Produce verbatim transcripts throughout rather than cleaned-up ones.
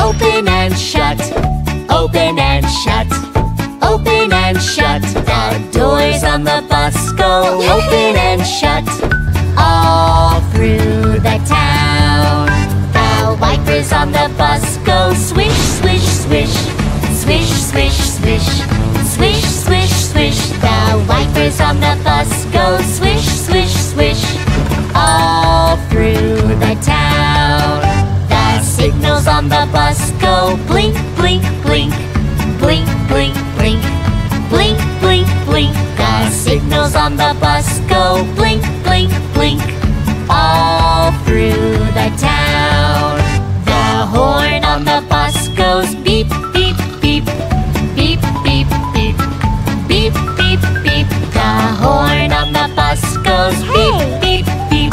Open and shut, open and shut, open and shut. The doors on the bus go open and shut all through the town. The wipers on the bus go swish, swish, swish, swish, swish, swish, swish, swish, swish. The wipers on the bus go swish, swish, swish, all through the town. The signals on the bus go blink, blink, blink, blink, blink, blink, blink, blink, blink. The signals on the bus go blink, blink, blink, all through the town. The horn on the bus goes beep, beep, beep, beep, beep, beep, beep, beep, beep. The horn on the bus goes beep, beep, beep,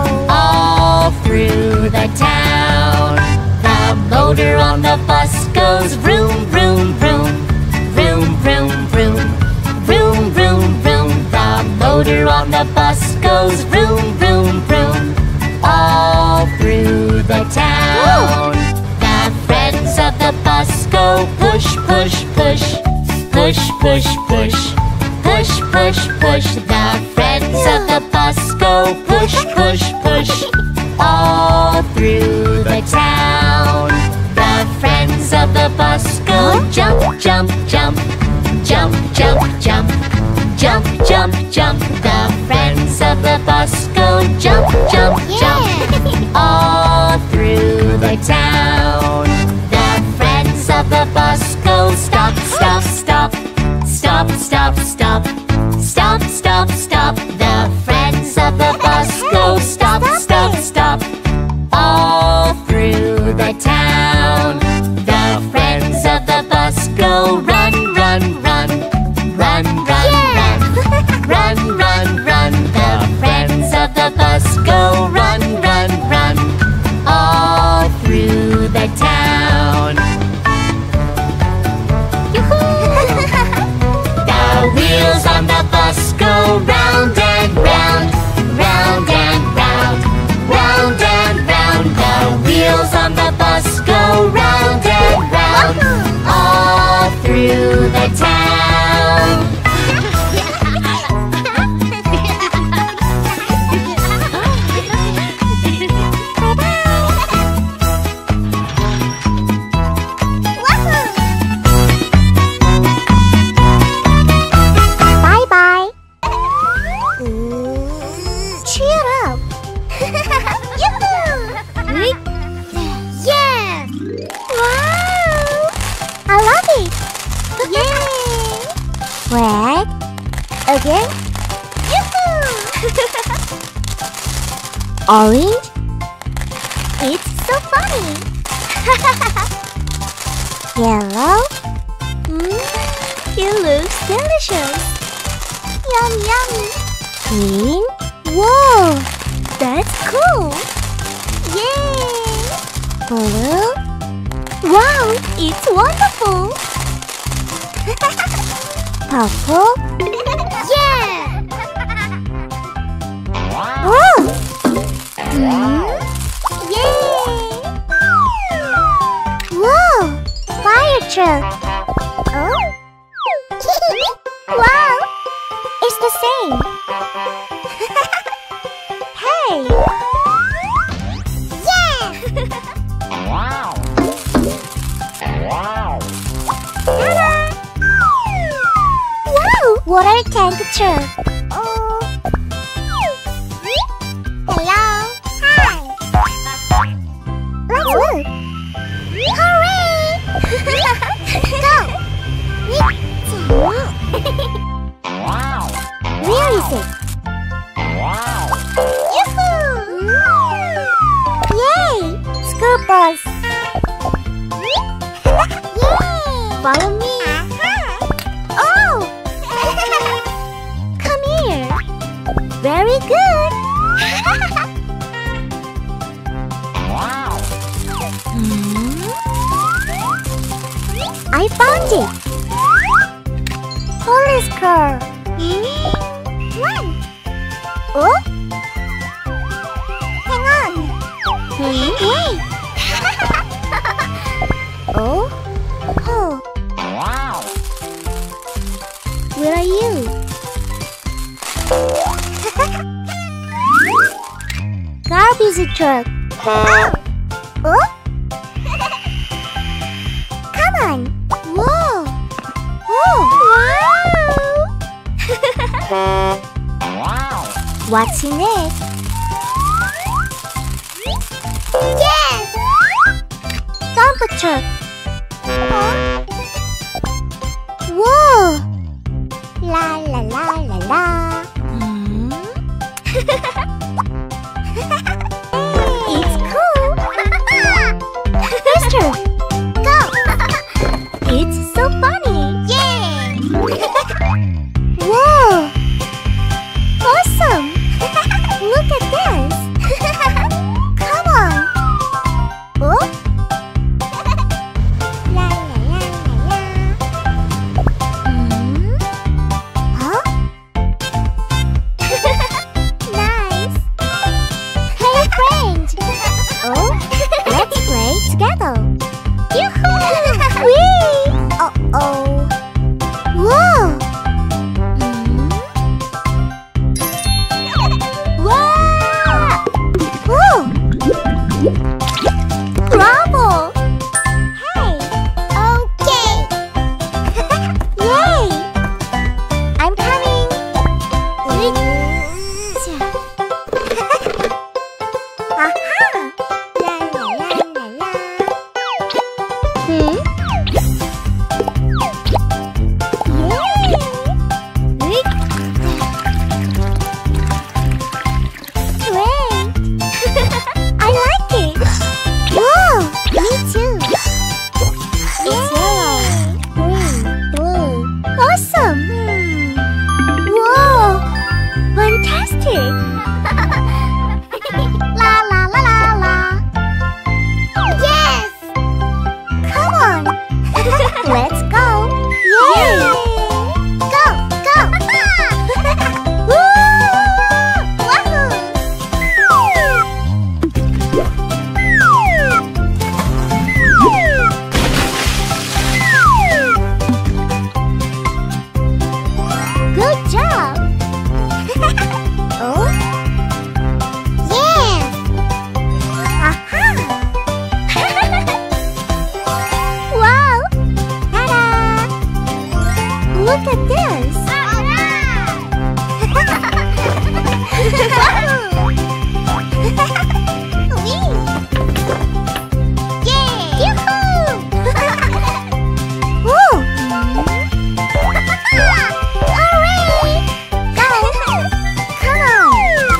all through the town. The motor on the bus goes vroom, vroom, vroom, vroom, vroom, vroom, vroom, vroom, vroom. The motor on the bus goes vroom, vroom, vroom, all through the town. The friends of the bus go push, push, push, push, push, push, push, push, push. The friends of the bus go push, push, push, all through the town. The friends of the bus go jump, jump, jump, jump, jump, jump, jump, jump, jump. The friends of the bus go jump, jump, jump, all through the town. The friends of the bus go stop, stop, stop, stop, stop, stop, stop, stop, stop. The friends of the bus go stop, stop, stop, all through the town. The friends of the bus go run, run, run, run, run, run, run, run, run. The friends of the bus go run, run, run, all through the town. The wheels on the bus go round and round, round and round, round and round. The wheels on the bus go round and round, all through the town. Bye-bye. Cheer up. Yoo-hoo! Yeah! Wow! I love it! Yay! Red. Again. Yoo-hoo! Orange. It's so funny! Yellow. Mm, it looks delicious! Yum yum! Green. Whoa! That's cool! Yay! Blue. Wow! It's wonderful! Purple. Yeah! Whoa! Mm, yay! Whoa! Fire truck! Oh! Wow! It's the same! Hey! Yeah! Wow! Wow! Ta-da! Wow! Water tank truck! Oh! Hello! Hi! Let's look! Hooray! Go! Wow! Where is it? Wow! Yoo-hoo! Yay! School bus! Yay! Follow me! Oh! Come here! Very good! Wow! Hmm? I found it! Police car! Hmm? Run! Oh? Hang on! Hmm? Wait! Easy truck. Oh. Oh. Come on. Whoa. Whoa. Wow. What's in it? Yes. Dump truck. Huh? Whoa. La la la la la. Hmm? It's cool. Mister, go. It's so funny. Yay! Whoa! Awesome! Look at this. Come on. Oh? La la la la la. Hmm? Huh? Nice. Hey friend. Oh, let's play together. Yoo-hoo! Whee! Uh-oh. Whoa! Hmm? Wow! Whoa! Bravo! Hey! Okay! Yay! I'm coming! Aha! La la la la la. Hmm? Yay! Great! I like it! Whoa! Me too! It's yellow, green, blue. Awesome! Whoa! Fantastic! La la la la la! Yes! Come on! Let's go! Yay! Go! Go! Woo! Wahoo! Good job! Oh? Yes! Aha! Wow! Ta-da! Look at this! Whee! Yay! Yoo-hoo! Woo! Hooray! Go! Come on!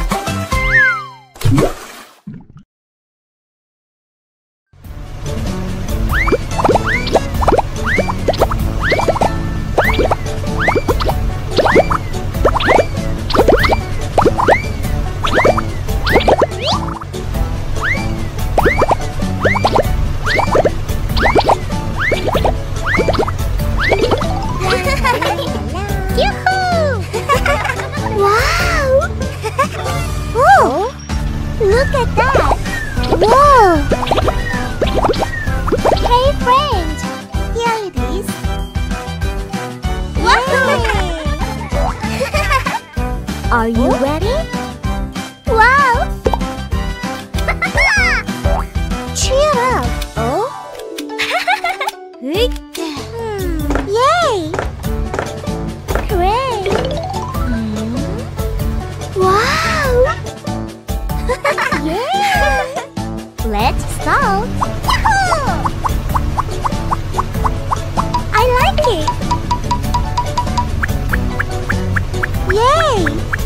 Yoo-hoo! Wow! Oh! Look at that! Whoa! Hey friend! Here it is! Woohoo! Are you ready? Wow! Cheer up! Oh? Hmm. Yay! Great! Hmm. Wow! Yeah! Let's start! Yahoo! I like it! Yay!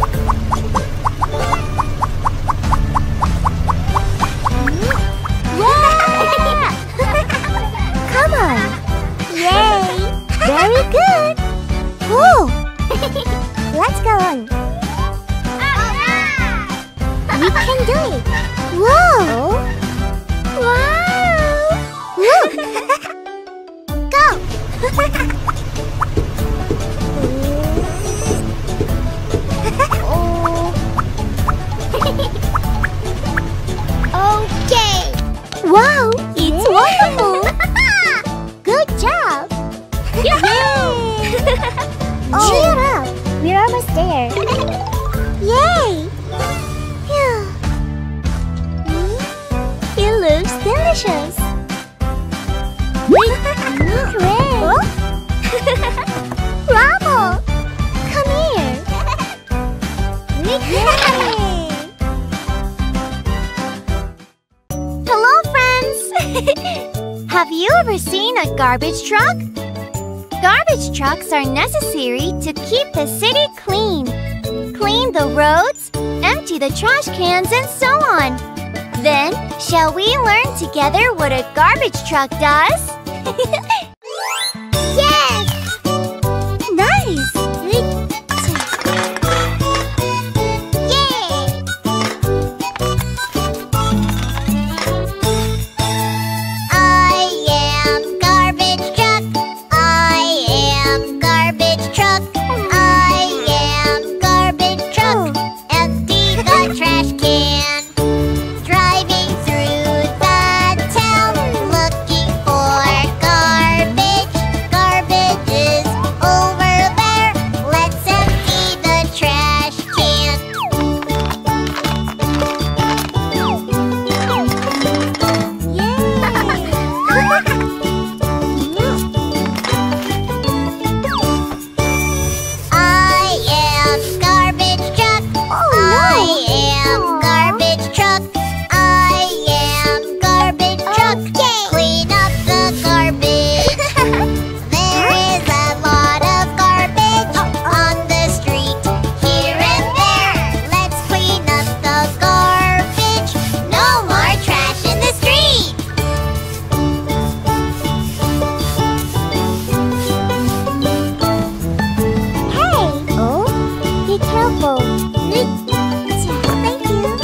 Hmm. Yeah! Come on! Yay! Very good! Whoa! Let's go on! We can do it! Whoa! Wow! Look! Go! Okay! Wow! It's wonderful! Good job! Yay! Cheer up! We're almost there! Yay! Phew. delicious. Great. Bravo! Come here. Yay! Hello, friends! Have you ever seen a garbage truck? Garbage trucks are necessary to keep the city clean. Clean the roads, empty the trash cans, and so on. Then, shall we learn together what a garbage truck does? Yes! Nice! Yay! I am garbage truck. I am garbage truck. I am garbage truck. Empty the trash can. Driving through the town, looking for garbage. Garbage is over there. Let's empty the trash can. I am garbage truck. I am garbage truck. I am garbage truck. Clean up the garbage. There is a lot of garbage on the street, here and there. Let's clean up the garbage. No more trash in the street. Hey! Oh, be careful. Thank you.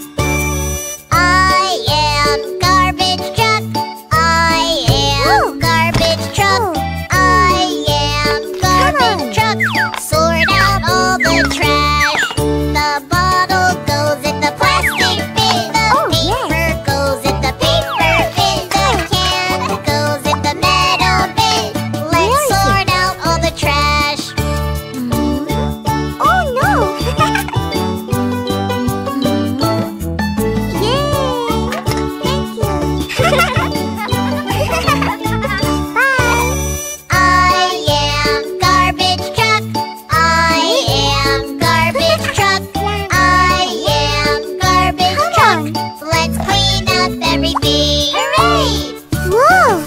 I am garbage truck. I am garbage truck. I am garbage truck. Sort out all the trash. The bottle goes in the plastic bin. The paper goes in the paper bin. The can goes in the metal bin. Let's sort out all the trash. Oh no! Yay! Thank you. Bye. I am garbage truck. I am garbage truck. I am garbage truck. Let's clean up everything. Hooray! Whoa!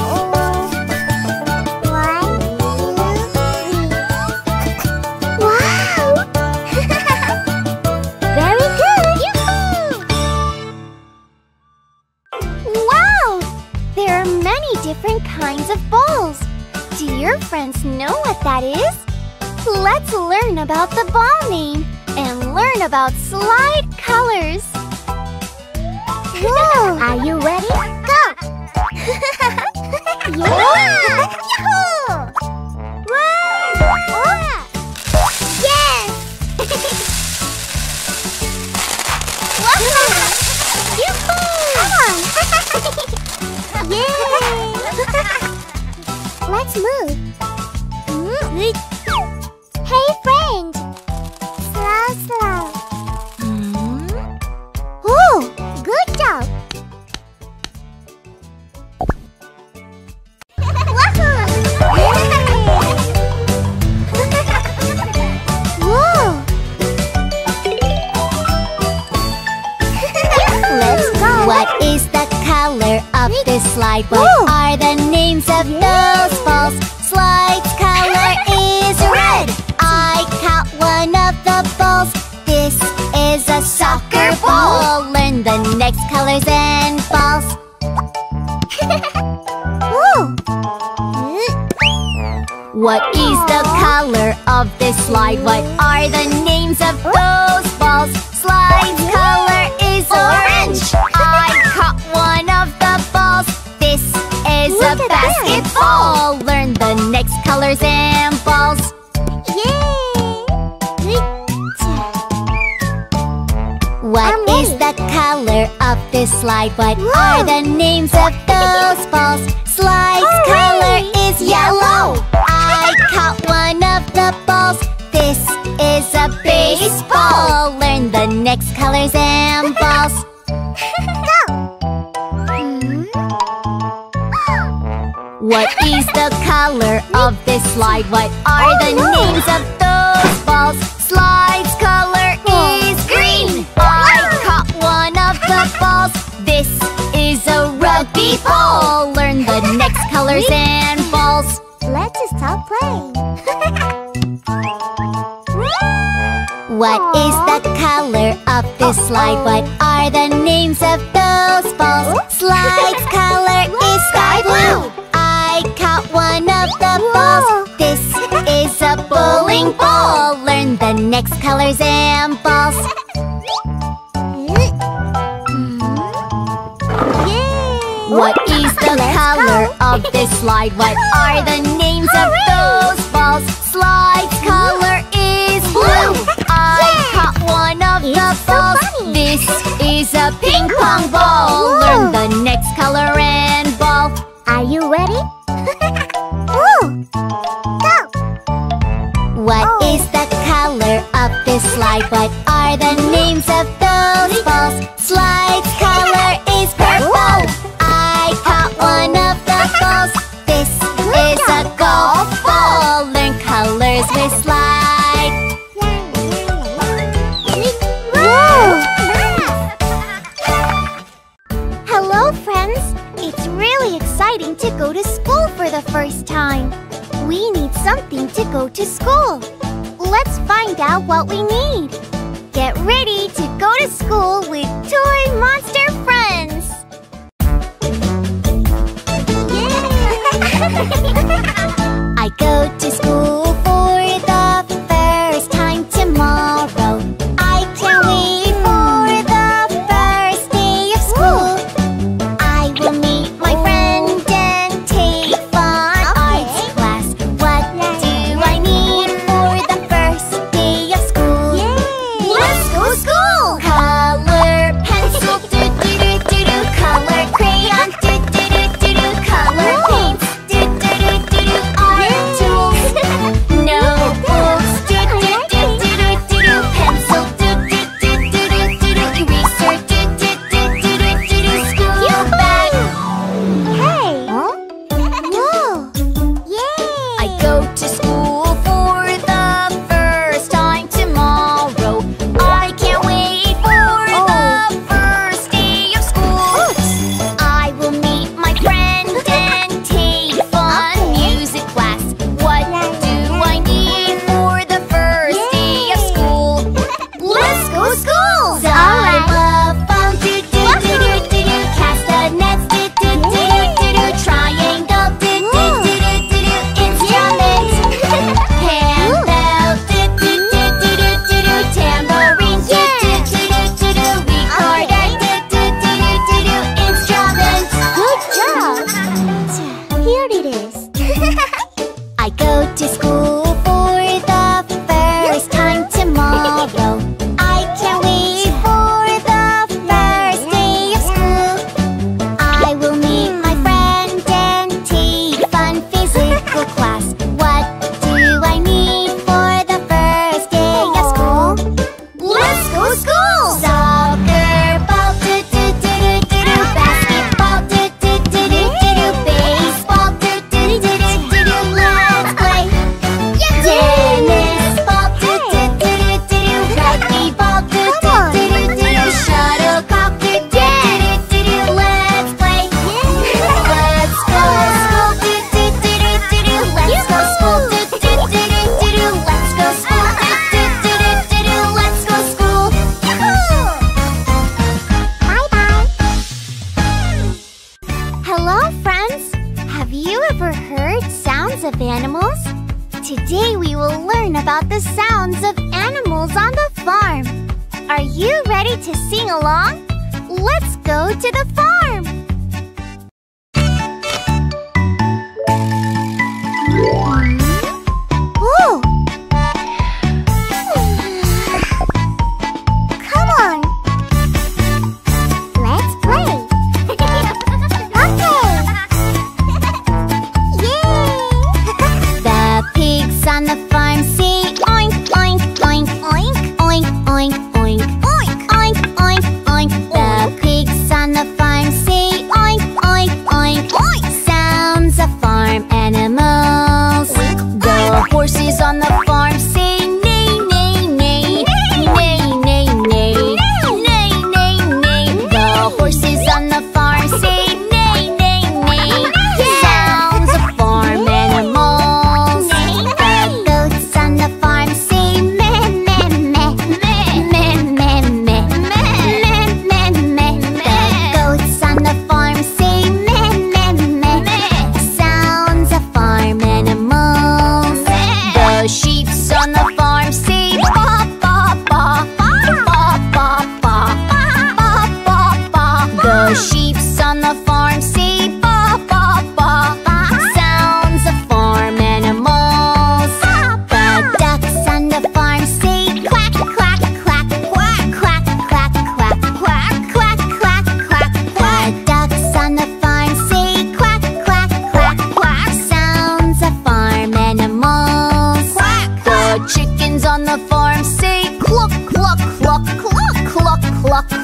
One, two, three. Wow! Very good! Yoo-hoo! Wow! There are many different kinds of balls. Do your friends know what that is? Let's learn about the ball name and learn about slide colors. Whoa! Are you ready? Go! Yeah! Yahoo! Whoa! Yes! Yoo-hoo! Come on! Yay! Let's move. Hey, friend! Slow, slow. Oh, good job! Whoa! Let's go! What is the color of this slide? What Whoa. are the names of those balls? Slide's color is red. I caught one of the balls. This is a soccer ball. Learn the next colors and balls. Whoa! What is the color of this slide? What are the names of those balls? Slide's color is orange. I caught one of the balls. This is Look a at this. basketball. Learn the next colors and balls. Yay! What I'm is ready. the color of this slide? What Whoa. are the names of those balls? Slide's Hooray. color is yellow. I caught one of the balls. This is a baseball. Learn the next colors and balls. Go! Mm. What is the color of this slide? What are the names of those balls? Slide's color is green. I caught one of the balls. This is a rugby ball. Learn the next colors and balls. Let's just stop playing. What is the color of this slide? What are the names of those balls? Slide's color is sky blue. I caught one of the balls. This is a bowling ball. Learn the next colors and balls. What is the color of this slide? What are the names of those balls? Slide's color is blue. I caught one of the balls. This is a ping pong ball. Learn the next color and ball. Are you ready? What is the color of this slide? What are the names of those balls? Slide's color is purple. I caught one of the balls. This is a golf ball. Learn colors with slide. Hello, friends. It's really exciting to go to school for the first time. We need something to go to school. Let's find out what we need. Get ready to go to school with Toy Monster Friends. I go to school for the first time tomorrow. I can't wait for the first day of school. I will meet my friend and take fun arts class. What do I need for the first day of school? Let's go school! Color pencil, do do do do do. Color crayon, do do do do do. Color paints, do do do do do. Art tools, notebooks, do do do do do do do. Pencil, do do do do do do do. Eraser, do do do do do do do. School bag. Hey! Whoa! Yay! I go to school for the first time tomorrow. I can't wait for the first day of school. I will meet my friend and take fun music class. What do I need for the first day of school? Let's go school! Xylophone, do do do do do do. Castanets, do do do do do do. Triangle, do do do do do do. Instrument, handbell, do do do do do do do. Tambourine, do do do do do do. Recorder, do do do do do do. Instrument. Good job! Here it is. I go to school for the first time tomorrow. I can't wait for the first day of school. I will meet my friend and take fun physical class. What do I need for the first day of school? Let's go school! Soccer ball, do do do do do do. Basketball, do do do do do do. Baseball, do do do do do do. Let's play. Tennis ball, do do do do do do. Rugby ball, do do do do do do. Shuttlecock, do do do do do. Let's play. Let's go school, do do do do do do. Let's go school, do do do do do do. Let's go school, do do do do do do. Let's go school. Bye-bye. Hello, friends. Have you ever heard sounds of animals? Today we will learn about the sounds of animals on the farm. Are you ready to sing along? Let's go to the farm. Whoa! Come on. Let's play. Okay. Yay! The pigs on the farm say oink, oink, oink, oink, oink, oink, oink, oink, oink, oink, oink. The pigs on the farm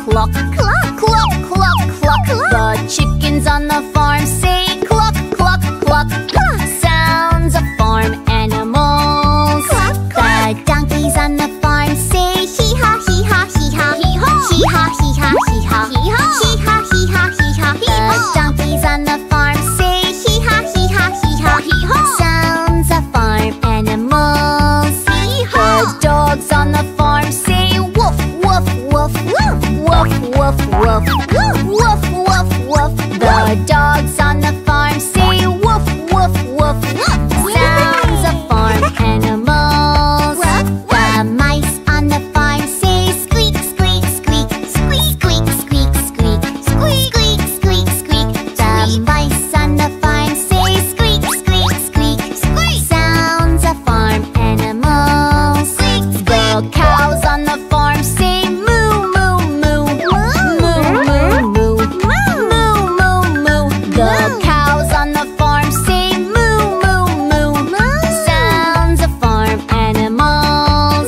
cluck. Cluck, cluck, cluck, cluck. The chickens on the farm say cluck, cluck, cluck. Sounds of farm animals. The donkeys on the farm say hee-haw, hee-haw, hee-haw. Hee-haw, hee-haw, hee-haw. Hee-haw, hee-haw, hee-haw. The donkeys on the farm say hee-haw, hee-haw, hee-haw. Sounds of farm animals. The dogs on the farm say woof, woof, woof. Woof, woof, woof. Woof, woof, woof. The dogs on the farm say woof, woof, woof. Sounds of farm animals. The mice on the farm say squeak, squeak, squeak. Squeak, squeak, squeak, squeak. Squeak, squeak, squeak, squeak. The mice on the farm say squeak, squeak, squeak. Sounds of farm animals. The cows on the farm say moo, moo, moo. Moo, moo, moo. Moo, moo, moo. The cows on the farm say moo, moo, moo. Sounds of farm animals.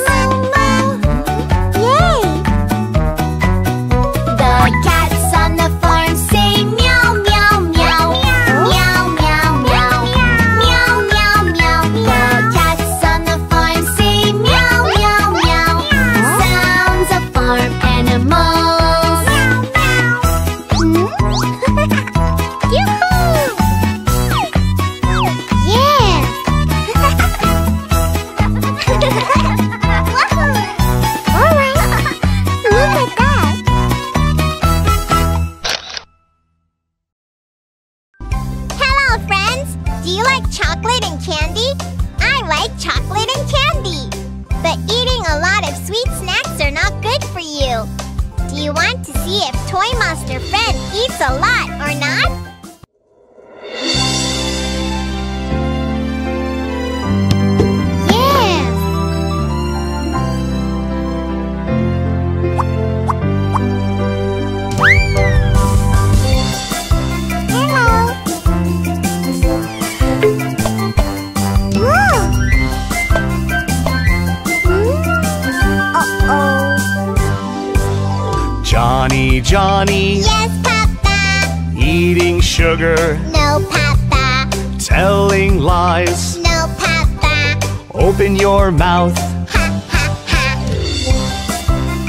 Yay! The cats on the farm say meow, meow, meow. Meow, meow, meow. Meow, meow, meow. The cats on the farm say meow, meow, meow. Sounds of farm animals. Yoo-hoo! Yeah! Alright, look at that! Hello, friends! Do you like chocolate and candy? I like chocolate and candy. But eating a lot of sweet snacks are not good for you. Do you want to see if Toy Monster Fred eats a lot or not? Yes! Hello! Whoa! Uh-oh. Johnny, Johnny, Yes, Papa. eating sugar, No, Papa. telling lies. No, Papa. Open your mouth. Ha, ha, ha.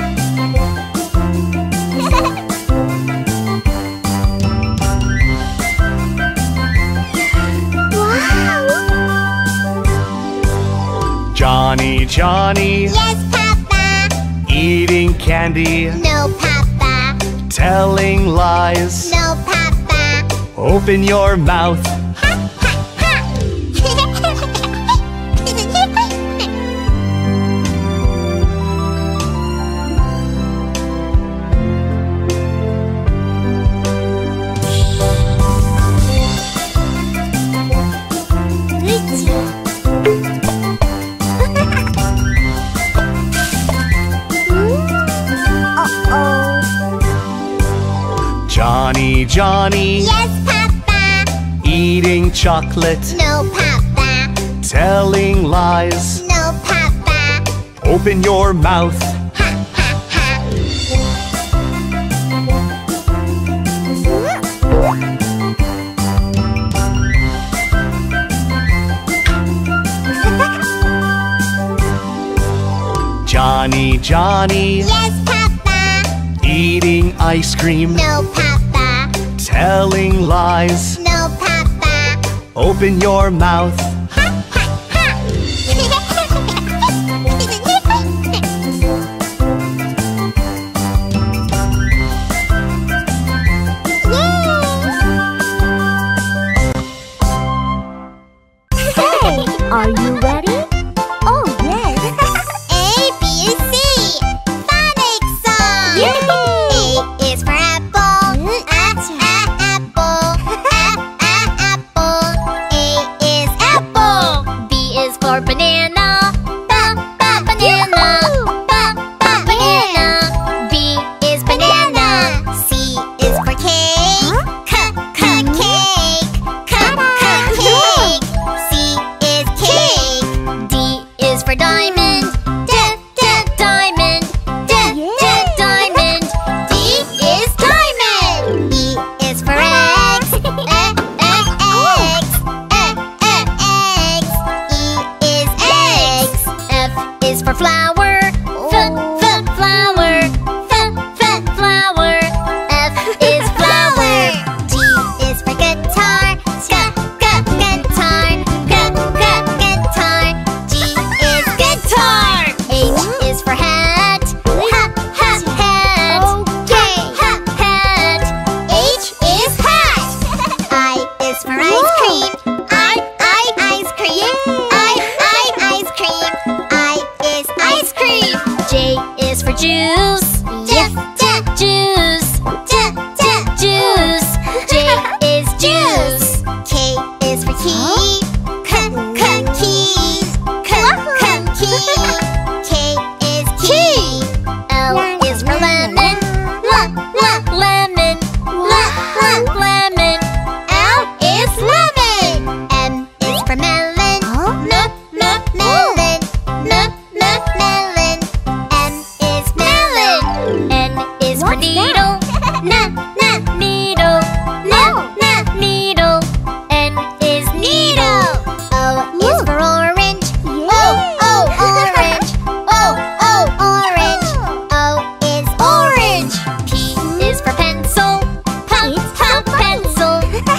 Wow! Johnny, Johnny, Yes, Papa. eating candy, No, Papa. telling lies. No, Papa. Open your mouth. Ha, ha, ha. Uh-oh. Johnny, Johnny, Yes, Papa. eating chocolate, No, Papa. telling lies. No, Papa. Open your mouth. Ha, ha, ha. Johnny, Johnny, Yes, Papa. eating ice cream, No, Papa. telling lies. No, Papa. Open your mouth. Ha, ha, ha. Hey, are you ready? Oh, yes. A, B, C. Phonics song. Yay! A is for apple. A, a, apple. A, a, apple. A is apple. cream. I, I, ice cream. I, I, ice cream. I is ice cream. J is for juice. J, J, Juice. J, J, Juice. J is juice. K is for key. K, K, key. K, K, key. K is key. L is for lemon. L, L, Lemon. L, L. Lemon. L is lemon. M is for melon. M, M, melon. M, M, melon. M is melon. N is for needle. N, N, Needle. N, N. Needle. N is needle. O is for orange. O, O, orange. O, O, orange. O is orange. P is for pencil. P, P pencil.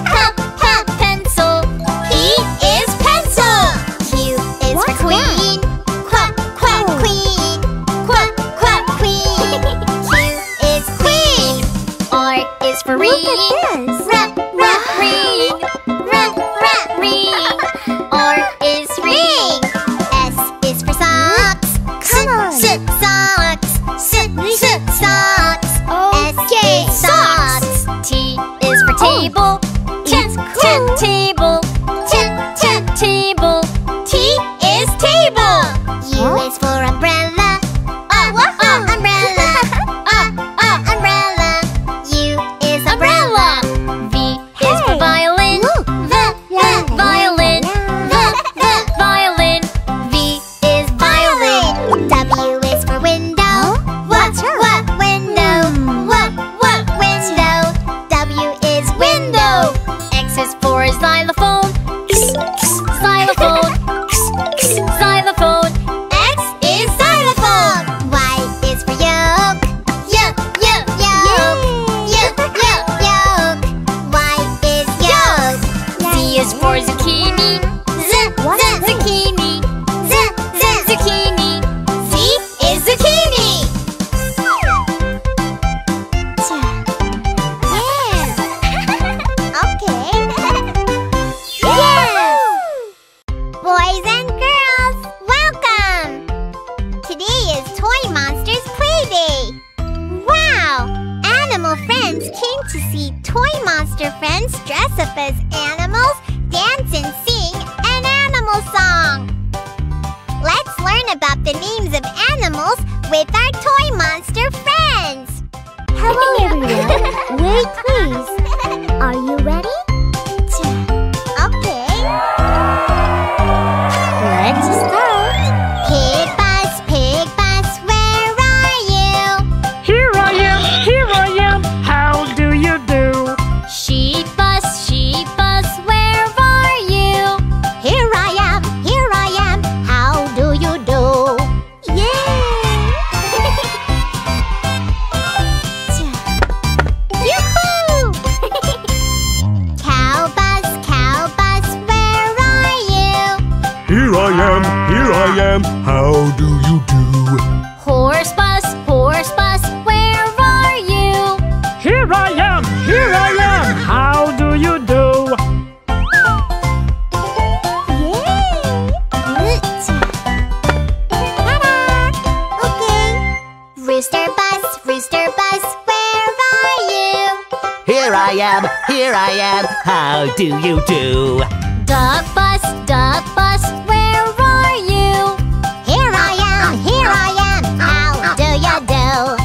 P, P, Pencil. P is pencil. Q is for queen. Quack, quack, queen. Quack, quack, queen. Q is queen. R is for ring. Rat, rat, Ring. rat, rat, Ring. R is ring. S is for socks. Come on. S, socks. S, S, socks. S, K, socks. T is for table. T, T table. T, T, Table. T is table. U is for umbrella. Uh, uh, umbrella. Uh, uh, umbrella. U is umbrella. V is for violin. V, V, Violin. V, V, Violin. V is violin. W is for window. What, what, window? What, what, window? W is window. X is for xylophone. Xylophone. Xylophone. X is xylophone. Y is for yolk. Yolk, yolk, yolk. Yolk, yolk, yolk. Y is yolk. Z is for zucchini. Z, Z, Zucchini. Z, Z, Zucchini. Z is zucchini. Yeah. Okay. Yeah. Boys and girls, welcome. Today is Toy Monsters Play Day. Wow! Animal friends came to see Toy Monster friends dress up as animals, dance and sing an animal song. Let's learn about the names of animals with our Toy Monster friends. Hello everyone. Wait please. Are you ready? Okay. Let's start. Pig bus, pig bus, where are you? Here I am, here I am, how do you do? Sheep bus, sheep bus, where are you? Here I am, here I am, how do you do? Yay! Yoo-hoo! Cow bus, cow bus, where are you? Here I am, here I am, how do you do? Horse bus, horse bus, where are you? Here I am, here I am, how do you do? Ta-da! Okay. Rooster bus, rooster bus, where are you? Here I am, here I am, how do you do? Duck bus, duck bus, where are you? Here I am, here I am, how do you do?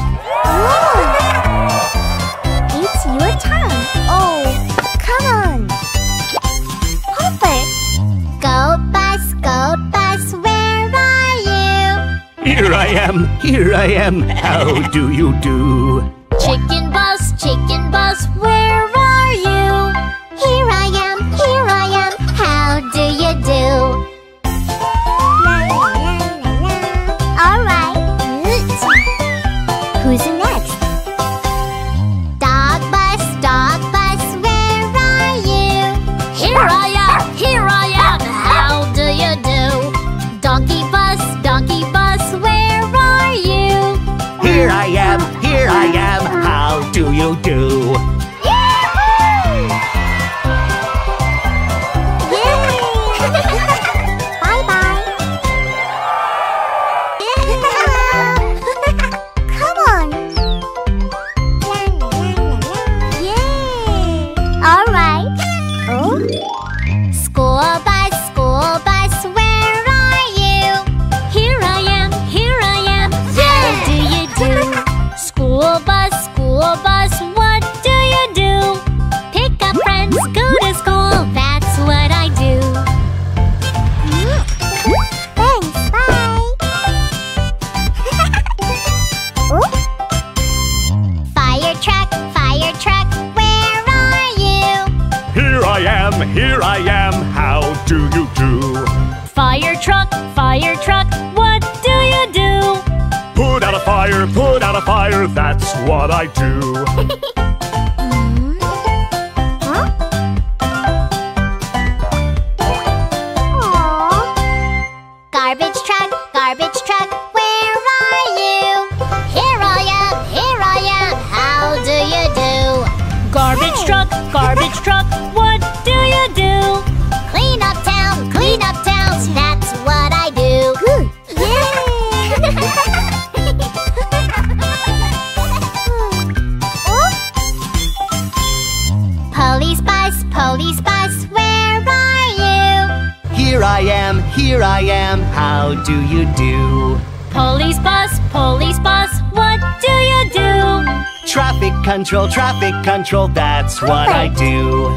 It's your turn. Oh, come on. Perfect. Goat bus, goat bus, where are you? Here I am, here I am, how do you do? Chicken bus, chicken bus, where are you? Here I am, here I am, how do you do? All right. Who's next? Dog bus, dog bus, where are you? Here I am, here I am, how do you do? Donkey bus, donkey bus, where are you? Here I am, here I am, how do you do? am, how do you do? Fire truck, fire truck, what do you do? Put out a fire, put out a fire, that's what I do. Garbage truck, garbage truck, where are you? Here I am, here I am, how do you do? Garbage truck, garbage truck, what do you do? Clean up town, clean up town, that's what I do. Police bus, police bus, where are you? Here I am, here I am, how do you do? Police bus, police bus, what do you do? Traffic control, traffic control, that's what I do.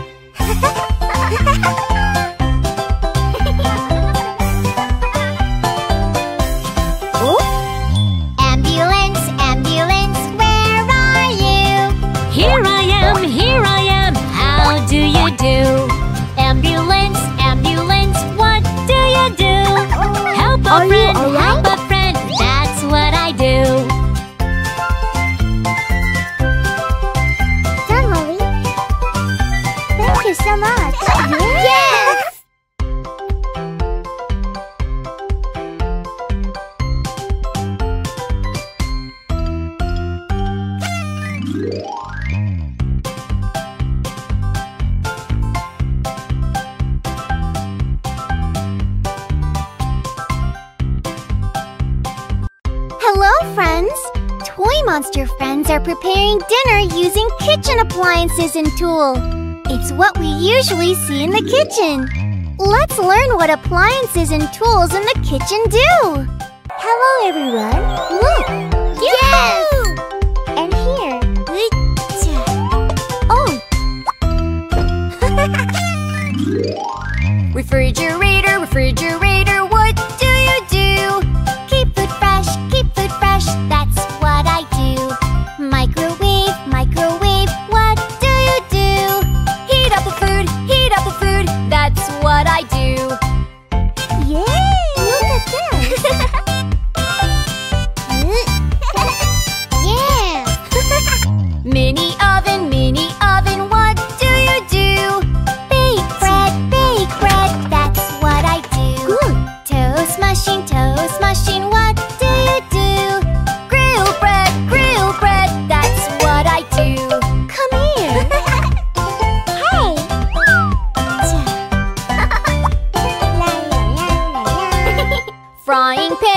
Ambulance, ambulance, where are you? Here I am, here I am, how do you do? Ambulance, ambulance, what do you do? Help a Are you friend, all right? help a friend, that's what I do. Done, Lily. Thank you so much. Yes! Hello, friends! Toy Monster friends are preparing dinner using kitchen appliances and tools. It's what we usually see in the kitchen. Let's learn what appliances and tools in the kitchen do. Hello, everyone. Look! Yes! And here. Oh! Refrigerator, refrigerator, what do you do? Keep food fresh, keep food fresh, that's what I do. Microwave, microwave, what do you do? Heat up the food, heat up the food, that's what I do. Yay! Look at this! Yeah! Mini oven, mini oven, what do you do? Bake bread, bake bread, that's what I do. Good. Toast machine, toast machine, what do you do? Grill bread, grill bread, that's what I do. Come here. Hey. La, la, la, la, la. Frying pan.